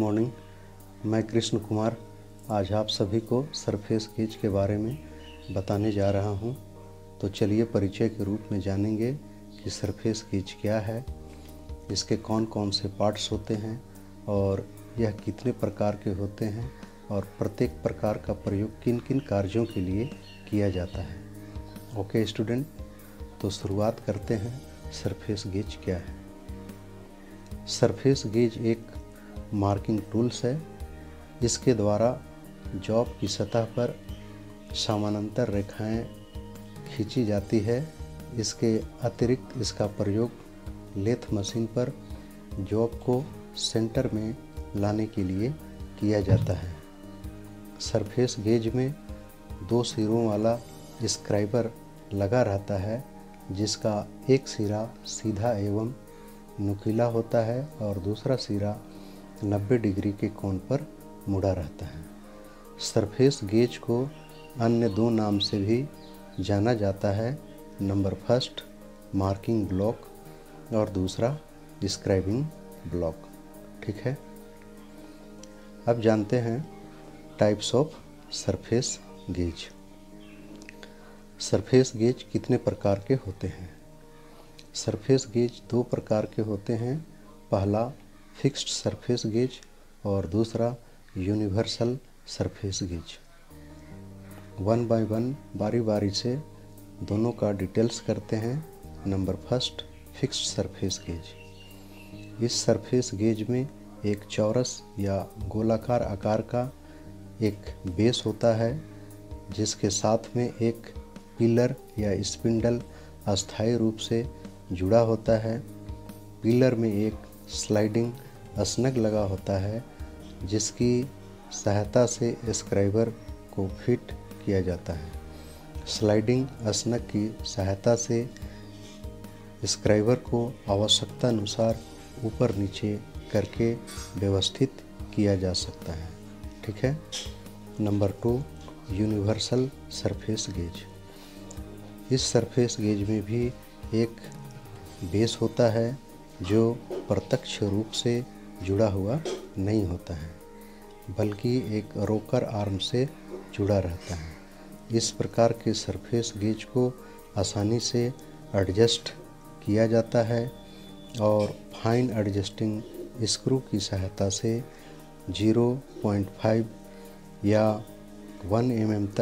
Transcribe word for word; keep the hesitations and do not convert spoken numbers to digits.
Morning. मैं कृष्ण कुमार आज आप सभी को सरफेस गेज के बारे में बताने जा रहा हूं। तो चलिए परिचय के रूप में जानेंगे कि सरफेस गेज क्या है, इसके कौन कौन से पार्ट्स होते हैं और यह कितने प्रकार के होते हैं और प्रत्येक प्रकार का प्रयोग किन किन कार्यों के लिए किया जाता है। ओके स्टूडेंट, तो शुरुआत करते हैं। सरफेस गेज क्या है? सरफेस गेज एक मार्किंग टूल्स है। इसके द्वारा जॉब की सतह पर समानांतर रेखाएं खींची जाती है। इसके अतिरिक्त इसका प्रयोग लेथ मशीन पर जॉब को सेंटर में लाने के लिए किया जाता है। सरफेस गेज में दो सिरों वाला स्क्राइबर लगा रहता है, जिसका एक सिरा सीधा एवं नुकीला होता है और दूसरा सिरा नब्बे डिग्री के कोण पर मुड़ा रहता है। सरफेस गेज को अन्य दो नाम से भी जाना जाता है। नंबर फर्स्ट मार्किंग ब्लॉक और दूसरा स्क्राइबिंग ब्लॉक। ठीक है, अब जानते हैं types of surface gauge. Surface gauge कितने प्रकार के होते हैं? सरफेस गेज दो प्रकार के होते हैं। पहला फिक्स्ड सरफेस गेज और दूसरा universal surface gauge. One by one बारी बारी से दोनों का डिटेल्स करते हैं। Number first fixed surface gauge. इस सरफेस गेज में एक चौरस या गोलाकार आकार का एक बेस होता है, जिसके साथ में एक पिलर या स्पिंडल अस्थायी रूप से जुड़ा होता है। पिलर में एक स्लाइडिंग स्नग लगा होता है, जिसकी सहायता से स्क्राइबर को फिट किया जाता है। स्लाइडिंग स्नग की सहायता से स्क्राइबर को आवश्यकता अनुसार ऊपर नीचे करके व्यवस्थित किया जा सकता है। ठीक है। Number two universal surface gauge. इस सरफेस गेज में भी एक बेस होता है, जो प्रत्यक्ष रूप से जुड़ा हुआ नहीं होता है, बल्कि एक रोकर आर्म से जुड़ा रहता है। इस प्रकार के सरफेस गेज को आसानी से एडजस्ट किया जाता है और फाइन एडजस्टिंग स्क्रू की सहायता से ज़ीरो पॉइंट फाइव या वन एम एम तक